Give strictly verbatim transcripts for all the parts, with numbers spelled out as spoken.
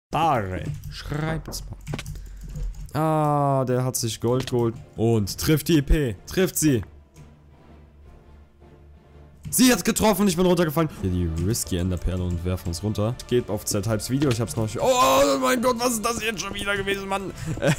Kommentare. Schreibt's mal. Ah, der hat sich Gold geholt. Und trifft die E P. Trifft sie. Sie hat's getroffen und ich bin runtergefallen. Hier die Risky Enderperle und werfen uns runter. Geht auf Z-Hypes Video. Ich hab's noch nicht. Oh mein Gott, was ist das jetzt schon wieder gewesen, Mann? Äh.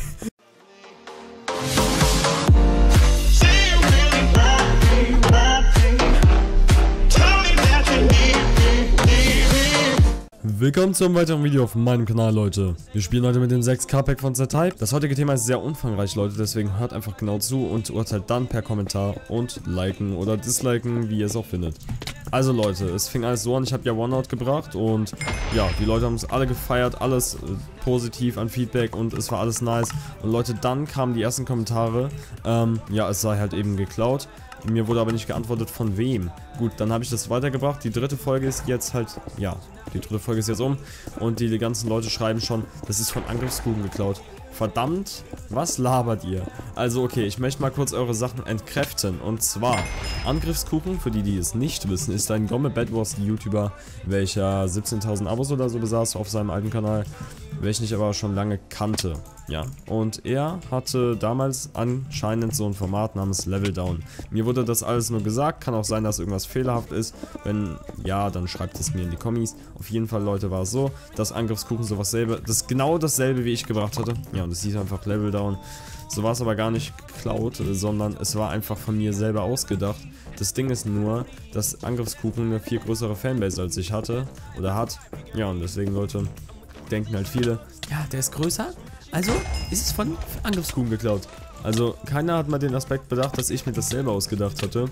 Willkommen zu einem weiteren Video auf meinem Kanal, Leute. Wir spielen heute mit dem sechs K Pack von Z-Hype. Das heutige Thema ist sehr umfangreich, Leute, deswegen hört einfach genau zu und urteilt dann per Kommentar und liken oder disliken, wie ihr es auch findet. Also Leute, es fing alles so an, ich habe ja OneOut gebracht und ja, die Leute haben es alle gefeiert, alles äh, positiv an Feedback und es war alles nice. Und Leute, dann kamen die ersten Kommentare, ähm, ja, es sei halt eben geklaut. Mir wurde aber nicht geantwortet, von wem. Gut, dann habe ich das weitergebracht. Die dritte Folge ist jetzt halt, ja, die dritte Folge ist jetzt um. Und die, die ganzen Leute schreiben schon, das ist von Angriffskuchen geklaut. Verdammt, was labert ihr? Also okay, ich möchte mal kurz eure Sachen entkräften. Und zwar, Angriffskuchen, für die, die es nicht wissen, ist ein Gomme Bad Wars YouTuber, welcher siebzehntausend Abos oder so besaß auf seinem alten Kanal, welchen ich aber schon lange kannte. Ja, und er hatte damals anscheinend so ein Format namens Level Down. Mir wurde das alles nur gesagt, kann auch sein, dass irgendwas fehlerhaft ist. Wenn ja, dann schreibt es mir in die Kommis. Auf jeden Fall, Leute, war es so, dass Angriffskuchen sowas selbe, das ist genau dasselbe, wie ich gebracht hatte. Ja, und es hieß einfach Level Down. So war es aber gar nicht geklaut, sondern es war einfach von mir selber ausgedacht. Das Ding ist nur, dass Angriffskuchen eine viel größere Fanbase als ich hatte oder hat. Ja, und deswegen, Leute, denken halt viele, ja, der ist größer, also ist es von Angriffskuchen geklaut. Also keiner hat mal den Aspekt bedacht, dass ich mir das selber ausgedacht hatte.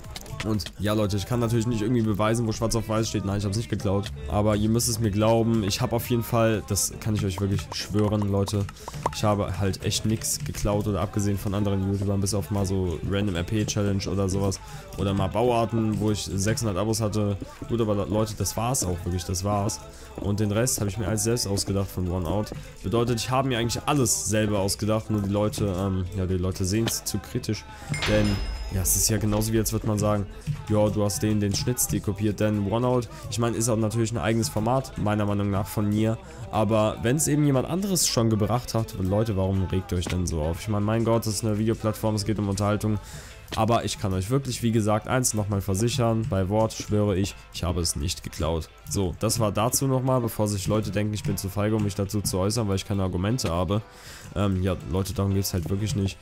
Und ja, Leute, ich kann natürlich nicht irgendwie beweisen, wo schwarz auf weiß steht. Nein, ich habe es nicht geklaut. Aber ihr müsst es mir glauben. Ich habe auf jeden Fall, das kann ich euch wirklich schwören, Leute. Ich habe halt echt nichts geklaut oder abgesehen von anderen YouTubern, bis auf mal so Random R P Challenge oder sowas. Oder mal Bauarten, wo ich sechshundert Abos hatte. Gut, aber Leute, das war's auch wirklich, das war's. Und den Rest habe ich mir alles selbst ausgedacht von OneOut. Bedeutet, ich habe mir eigentlich alles selber ausgedacht. Nur die Leute, ähm, ja, die Leute sehen es zu kritisch. Denn ja, es ist ja genauso wie, als würde man sagen, ja, du hast den, den Schnittstil kopiert, denn OneOut, ich meine, ist auch natürlich ein eigenes Format, meiner Meinung nach von mir, aber wenn es eben jemand anderes schon gebracht hat, Leute, warum regt ihr euch denn so auf? Ich meine, mein Gott, das ist eine Videoplattform, es geht um Unterhaltung, aber ich kann euch wirklich, wie gesagt, eins nochmal versichern, bei Wort schwöre ich, ich habe es nicht geklaut. So, das war dazu nochmal, bevor sich Leute denken, ich bin zu feige, um mich dazu zu äußern, weil ich keine Argumente habe. Ähm, ja, Leute, darum geht es halt wirklich nicht.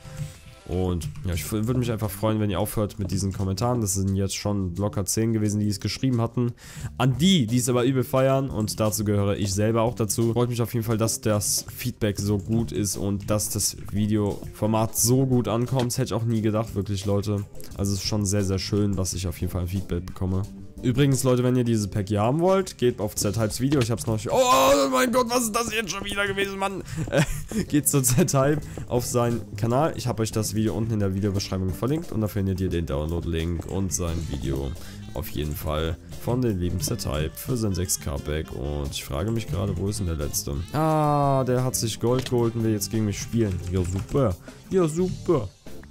Und ja, ich würde mich einfach freuen, wenn ihr aufhört mit diesen Kommentaren. Das sind jetzt schon locker zehn gewesen, die es geschrieben hatten. An die, die es aber übel feiern, und dazu gehöre ich selber auch dazu. Freut mich auf jeden Fall, dass das Feedback so gut ist und dass das Videoformat so gut ankommt. Das hätte ich auch nie gedacht, wirklich, Leute. Also es ist schon sehr, sehr schön, was ich auf jeden Fall an Feedback bekomme. Übrigens, Leute, wenn ihr dieses Pack hier haben wollt, geht auf Z-Hypes Video. Ich hab's noch nicht. Oh mein Gott, was ist das jetzt schon wieder gewesen, Mann? Äh, geht zu Z-Hype auf seinen Kanal. Ich habe euch das Video unten in der Videobeschreibung verlinkt und da findet ihr den Download-Link und sein Video auf jeden Fall von den lieben Z-Hype für sein sechs K Pack. Und ich frage mich gerade, wo ist denn der letzte? Ah, der hat sich Gold geholt und will jetzt gegen mich spielen. Ja, super. Ja, super.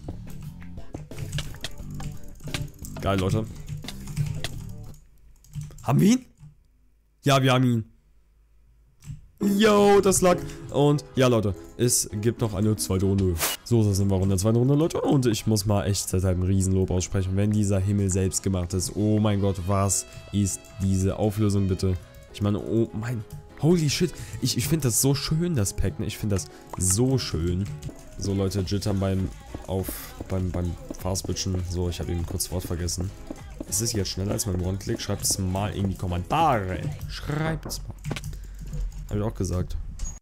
Geil, Leute. Haben wir ihn? Ja, wir haben ihn. Yo, das lag. Und ja, Leute, es gibt noch eine zweite Runde. So, das sind wir auch in der zweiten Runde, Leute. Und ich muss mal echt seit einem Riesenlob aussprechen, wenn dieser Himmel selbst gemacht ist. Oh mein Gott, was ist diese Auflösung, bitte? Ich meine, oh mein... Holy shit. Ich, ich finde das so schön, das Pack, ne? Ich finde das so schön. So, Leute, Jittern beim... Auf... Beim... Beim Fastbitchen. So, ich habe eben kurz das Wort vergessen. Es ist jetzt schneller als mein One-Click. Schreibt es mal in die Kommentare. Schreibt es mal. Habe ich auch gesagt.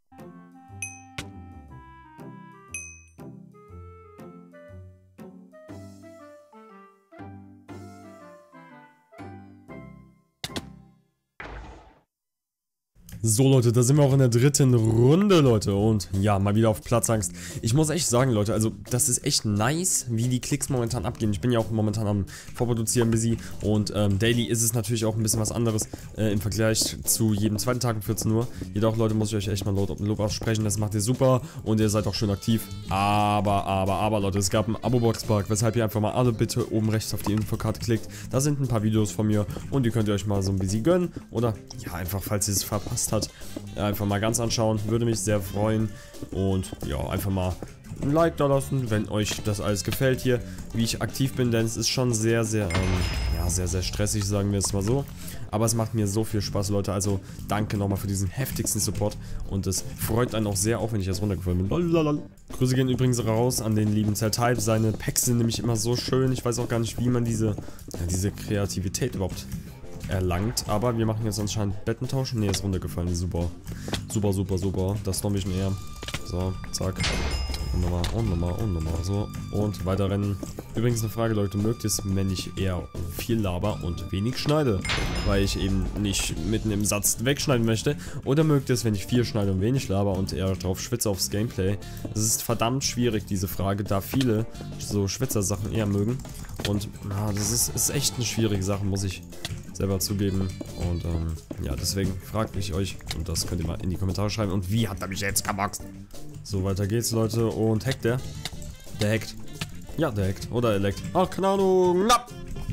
So, Leute, da sind wir auch in der dritten Runde, Leute. Und ja, mal wieder auf Platzangst. Ich muss echt sagen, Leute, also das ist echt nice, wie die Klicks momentan abgehen. Ich bin ja auch momentan am Vorproduzieren busy. Und ähm, daily ist es natürlich auch ein bisschen was anderes äh, im Vergleich zu jedem zweiten Tag um vierzehn Uhr. Jedoch, Leute, muss ich euch echt mal Lob, Lob aussprechen. Das macht ihr super und ihr seid auch schön aktiv. Aber, aber, aber, Leute, es gab einen Abo-Box-Bug, weshalb ihr einfach mal alle bitte oben rechts auf die Infokarte klickt. Da sind ein paar Videos von mir und die könnt ihr euch mal so ein bisschen gönnen. Oder, ja, einfach, falls ihr es verpasst habt. hat, einfach mal ganz anschauen. Würde mich sehr freuen. Und ja, einfach mal ein Like da lassen, wenn euch das alles gefällt hier, wie ich aktiv bin, denn es ist schon sehr, sehr, ähm, ja, sehr, sehr stressig, sagen wir es mal so. Aber es macht mir so viel Spaß, Leute, also danke nochmal für diesen heftigsten Support und es freut einen auch sehr, auch wenn ich jetzt runtergefallen bin. Lalalala. Grüße gehen übrigens raus an den lieben Z-Type, seine Packs sind nämlich immer so schön, ich weiß auch gar nicht, wie man diese, ja, diese Kreativität überhaupt erlangt, aber wir machen jetzt anscheinend Bettentausch. Ne, ist runtergefallen, super, super, super, super, das ist noch ein bisschen eher. So, zack. Und nochmal, und nochmal, und nochmal, so. Und weiter rennen. Übrigens eine Frage, Leute, mögt es, wenn ich eher viel laber und wenig schneide? Weil ich eben nicht mitten im Satz wegschneiden möchte. Oder mögt es, wenn ich viel schneide und wenig laber und eher drauf schwitze aufs Gameplay? Das ist verdammt schwierig, diese Frage, da viele so Schwitzer-Sachen eher mögen. Und na, das ist, ist echt eine schwierige Sache, muss ich selber zugeben. Und ähm, ja, deswegen frage ich euch, und das könnt ihr mal in die Kommentare schreiben. Und wie hat er mich jetzt gemaxt? So, weiter geht's, Leute. Und hackt der? Der hackt. Ja, der hackt. Oder er leckt. Ach, keine Ahnung. Na.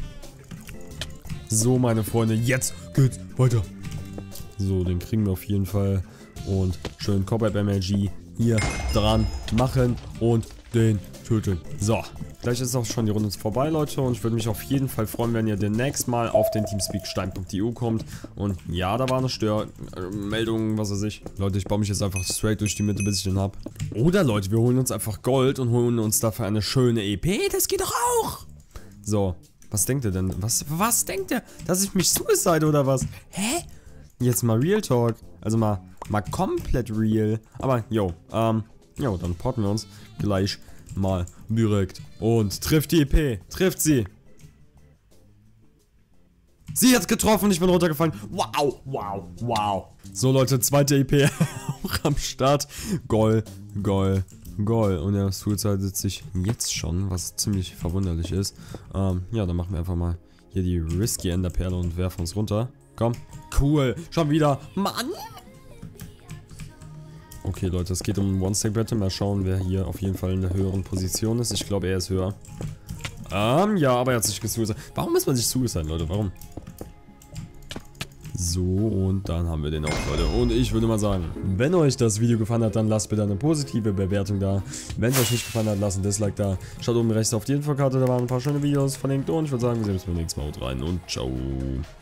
So, meine Freunde, jetzt geht's weiter. So, den kriegen wir auf jeden Fall. Und schön Cobweb M L G hier dran machen und den töten. So, gleich ist auch schon die Runde vorbei, Leute. Und ich würde mich auf jeden Fall freuen, wenn ihr demnächst mal auf den teamspeakstein punkt e u kommt. Und ja, da war eine Störmeldung, was weiß ich. Leute, ich baue mich jetzt einfach straight durch die Mitte, bis ich den hab. Oder, Leute, wir holen uns einfach Gold und holen uns dafür eine schöne E P. Das geht doch auch. So, was denkt ihr denn? Was, was denkt ihr? Dass ich mich suicide oder was? Hä? Jetzt mal Real Talk. Also mal, mal komplett real. Aber, yo, ähm, jo, dann porten wir uns gleich mal direkt. Und trifft die E P. Trifft sie. Sie hat's getroffen und ich bin runtergefallen. Wow, wow, wow. So, Leute, zweite E P auch am Start. Goal, Goal, Goal. Und der suicidet sich jetzt schon, was ziemlich verwunderlich ist. Ähm, ja, dann machen wir einfach mal hier die Risky Enderperle und werfen uns runter. Komm. Cool. Schon wieder. Mann. Okay, Leute, es geht um ein One-Stack-Battle. Mal schauen, wer hier auf jeden Fall in der höheren Position ist. Ich glaube, er ist höher. Ähm, ja, aber er hat sich gesuicide. Warum muss man sich suicide, Leute? Warum? So, und dann haben wir den auch, Leute. Und ich würde mal sagen, wenn euch das Video gefallen hat, dann lasst bitte eine positive Bewertung da. Wenn es euch nicht gefallen hat, lasst ein Dislike da. Schaut oben rechts auf die Infokarte, da waren ein paar schöne Videos verlinkt. Und ich würde sagen, wir sehen uns beim nächsten Mal. Haut rein und ciao.